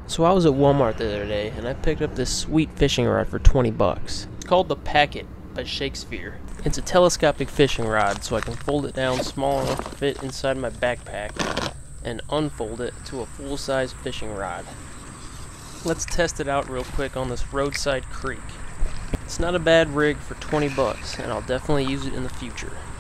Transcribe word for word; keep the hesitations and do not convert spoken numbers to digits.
So I was at Walmart the other day and I picked up this sweet fishing rod for twenty bucks. It's called the Packet by Shakespeare. It's a telescopic fishing rod, so I can fold it down small enough to fit inside my backpack and unfold it to a full-size fishing rod. Let's test it out real quick on this roadside creek. It's not a bad rig for twenty bucks, and I'll definitely use it in the future.